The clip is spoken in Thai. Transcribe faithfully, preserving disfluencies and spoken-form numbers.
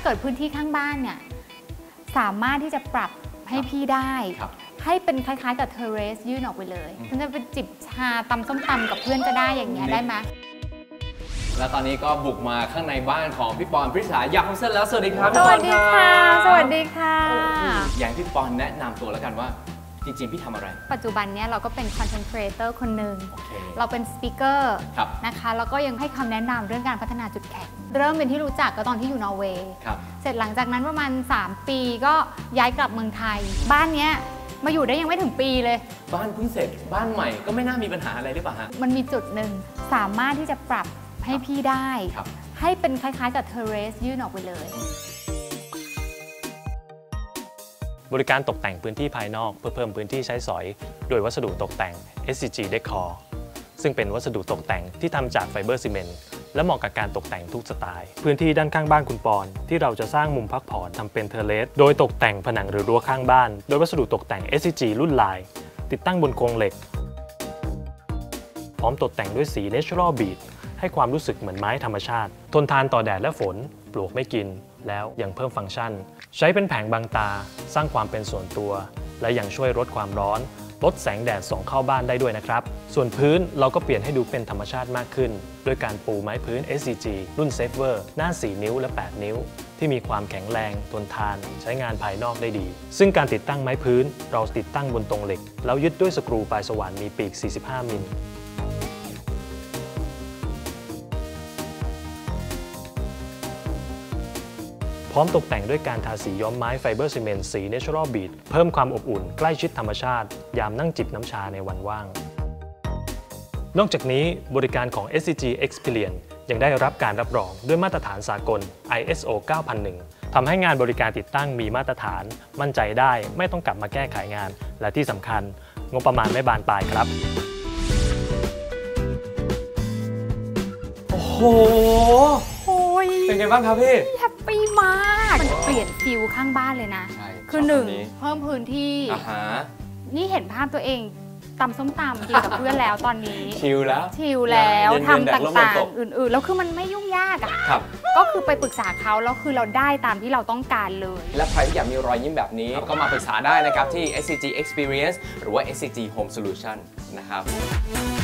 กิดพื้นที่ข้างบ้านเนี่ยสามารถที่จะปรับให้พี่ได้ให้เป็นคล้ายๆกับเทเรสยื่นออกไปเลยฉันจะไปจิบชาตำส้มตำกับเพื่อนก็ได้อย่างเงี้ยได้ไหมแล้วตอนนี้ก็บุกมาข้างในบ้านของพี่ปอนพฤษายาคอนเซิลแล้วสวัสดีครับสวัสดีค่ะสวัสดีค่ะอย่างพี่ปอนแนะนำตัวแล้วกันว่าจริงๆพี่ทำอะไรปัจจุบันนี้เราก็เป็นคอนเทนต์ครีเอเตอร์คนหนึ่ง okay. เราเป็นสปีกเกอร์นะคะแล้วก็ยังให้คำแนะนำเรื่องการพัฒนาจุดแข็งเริ่มเป็นที่รู้จักก็ตอนที่อยู่นอร์เวย์เสร็จหลังจากนั้นประมาณสามปีก็ย้ายกลับเมืองไทยบ้านนี้มาอยู่ได้ยังไม่ถึงปีเลยบ้านเพิ่งเสร็จบ้านใหม่ก็ไม่น่ามีปัญหาอะไรหรือเปล่าฮะมันมีจุดหนึ่งสามารถที่จะปรับให้พี่ได้ให้เป็นคล้ายๆกับเทเรสยื่นออกไปเลยบริการตกแต่งพื้นที่ภายนอกเพื่อเพิ่มพื้นที่ใช้สอยโดยวัสดุตกแต่ง เอส ซี จี Decor ซึ่งเป็นวัสดุตกแต่งที่ทำจากไฟเบอร์ซีเมนต์และเหมาะกับการตกแต่งทุกสไตล์พื้นที่ด้านข้างบ้านคุณปอนที่เราจะสร้างมุมพักผ่อนทำเป็นเทเลสโดยตกแต่งผนังหรือรั้วข้างบ้านโดยวัสดุตกแต่ง เอส ซี จี รุ่นลายติดตั้งบนโครงเหล็กพร้อมตกแต่งด้วยสี Natural Bead ให้ความรู้สึกเหมือนไม้ธรรมชาติทนทานต่อแดดและฝนปลวกไม่กินแล้วยังเพิ่มฟังก์ชันใช้เป็นแผงบังตาสร้างความเป็นส่วนตัวและยังช่วยลดความร้อนลดแสงแดดส่องเข้าบ้านได้ด้วยนะครับส่วนพื้นเราก็เปลี่ยนให้ดูเป็นธรรมชาติมากขึ้นโดยการปูไม้พื้น เอส ซี จี รุ่น Saver หน้าสี่นิ้วและแปดนิ้วที่มีความแข็งแรงทนทานใช้งานภายนอกได้ดีซึ่งการติดตั้งไม้พื้นเราติดตั้งบนตรงเหล็กแล้วยึดด้วยสกรูปลายสว่านมีปีกสี่สิบห้ามิลพร้อมตกแต่งด้วยการทาสีย้อมไม้ไฟเบอร์ซีเมนต์สี Natural Bead เพิ่มความอบอุ่นใกล้ชิดธรรมชาติยามนั่งจิบน้ำชาในวันว่างนอกจากนี้บริการของ เอส ซี จี Experience ยังได้รับการรับรองด้วยมาตรฐานสากล ไอ เอส โอ เก้าพันหนึ่ง ทำให้งานบริการติดตั้งมีมาตรฐานมั่นใจได้ไม่ต้องกลับมาแก้ไขงานและที่สำคัญงบประมาณไม่บานปลายครับโอ้โหเป็นไงบ้างครับพี่แฮปปี้มากมันเปลี่ยนฟิลข้างบ้านเลยนะคือหนึ่งเพิ่มพื้นที่นี่เห็นภาพตัวเองตำส้มตำกินกับเพื่อนแล้วตอนนี้ชิลแล้วชิลแล้วทำต่างๆอื่นๆแล้วคือมันไม่ยุ่งยากอ่ะก็คือไปปรึกษาเขาแล้วคือเราได้ตามที่เราต้องการเลยและใครที่อยากมีรอยยิ้มแบบนี้ก็มาปรึกษาได้นะครับที่ เอส ซี จี Experience หรือว่า เอส ซี จี Home Solution นะครับ